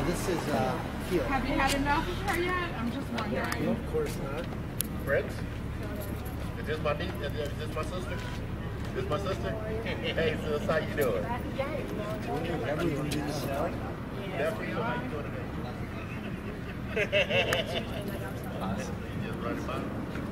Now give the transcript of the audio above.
this is here. Have you had enough of her yet? I'm just wondering. No, of course not. Friends? Is this my niece? Is this my sister? This is my sister? Hey, sis, how you doing? Everyone do the snow. Definitely. How you doing today? Awesome. You just running by?